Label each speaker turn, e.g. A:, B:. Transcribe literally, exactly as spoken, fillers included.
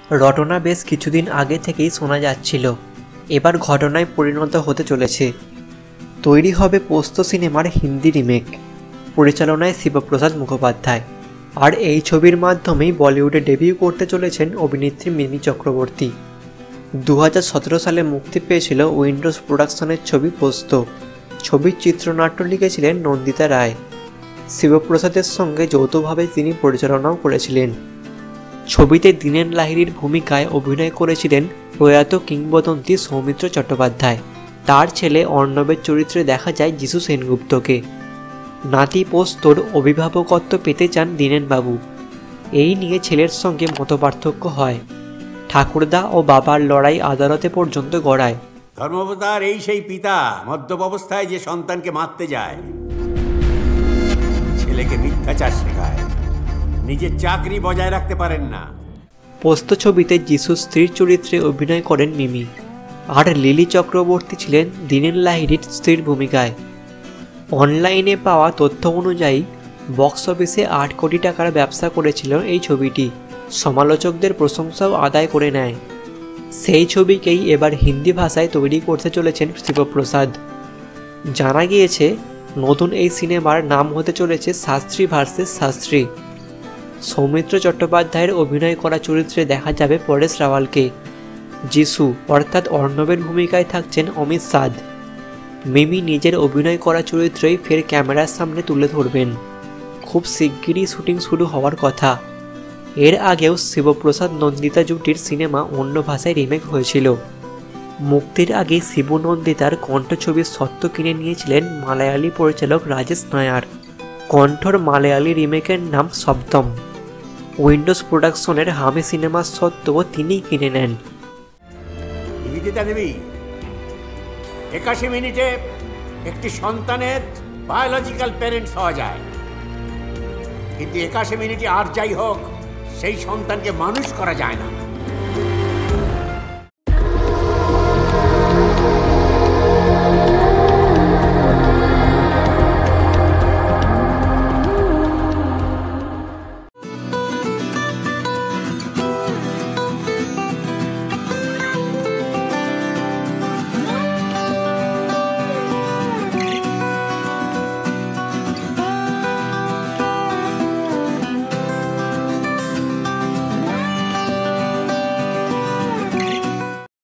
A: রটনা বেশ কিছুদিন আগে থেকেই শোনা যাচ্ছিল, এবার ঘটনায় পরিণত হতে চলেছে। তৈরি হবে পোস্ত সিনেমার হিন্দি রিমেক, পরিচালনায় শিবপ্রসাদ মুখোপাধ্যায়। আর এই ছবির মাধ্যমেই বলিউডে ডেবিউ করতে চলেছেন অভিনেত্রী মিমি চক্রবর্তী। দু হাজার সতেরো সালে মুক্তি পেয়েছিল উইন্ডোজ প্রোডাকশনের ছবি পোস্ত। ছবির চিত্রনাট্য লিখেছিলেন নন্দিতা রায়। শিবপ্রসাদের সঙ্গে যৌথভাবে তিনি পরিচালনাও করেছিলেন। ছবিতে দীনেন লাহিড়ীর ভূমিকায় অভিনয় করেছিলেন প্রয়াত কিংবদন্তি সৌমিত্র চট্টোপাধ্যায়। তার ছেলে অর্ণবের চরিত্রে দেখা যায় যিশু সেনগুপ্তকে। নাতি পোস্তর অভিভাবকত্ব পেতে চান দীনেনবাবু। এই নিয়ে ছেলের সঙ্গে মতপার্থক্য হয়। ঠাকুরদা ও বাবার লড়াই আদালতে পর্যন্ত গড়ায়।
B: ধর্মাবতার এই সেই পিতা মদ্যপ অবস্থায় যে সন্তানকে মারতে যায়, ছেলেকে মিথ্যাচার শেখায়, নিজের চাকরি বজায় রাখতে পারেন না।
A: পোস্ত ছবিতে যিশু স্ত্রীর চরিত্রে অভিনয় করেন মিমি, আর লিলি চক্রবর্তী ছিলেন দীনেন লাহিড়ীর স্ত্রীর ভূমিকায়। অনলাইনে পাওয়া তথ্য অনুযায়ী বক্স অফিসে আট কোটি টাকার ব্যবসা করেছিল এই ছবিটি। সমালোচকদের প্রশংসাও আদায় করে নেয়। সেই ছবিকেই এবার হিন্দি ভাষায় তৈরি করতে চলেছেন শিবপ্রসাদ। জানা গিয়েছে নতুন এই সিনেমার নাম হতে চলেছে শাস্ত্রী ভার্সেস শাস্ত্রী। সৌমিত্র চট্টোপাধ্যায়ের অভিনয় করা চরিত্রে দেখা যাবে পরেশ রাওয়ালকে। যিশু অর্থাৎ অর্ণবের ভূমিকায় থাকছেন অমিত সাদ। মিমি নিজের অভিনয় করা চরিত্রই ফের ক্যামেরার সামনে তুলে ধরবেন। খুব শিগগিরই শুটিং শুরু হওয়ার কথা। এর আগেও শিবপ্রসাদ নন্দিতা জুটির সিনেমা অন্য ভাষায় রিমেক হয়েছিল। মুক্তির আগে শিবু নন্দিতার কণ্ঠছবির স্বত্ব কিনে নিয়েছিলেন মালায়ালি পরিচালক রাজেশ নায়ার। কণ্ঠর মালায়ালি রিমেকের নাম সপ্তম। উইন্ডোজ প্রোডাকশনের হামে সিনেমার স্বত্বও তিনিই কিনে নেন।
B: একাশি মিনিটে একটি সন্তানের বায়োলজিক্যাল প্যারেন্টস হওয়া যায়, কিন্তু একাশি মিনিটে আর যাই হোক সেই সন্তানকে মানুষ করা যায় না।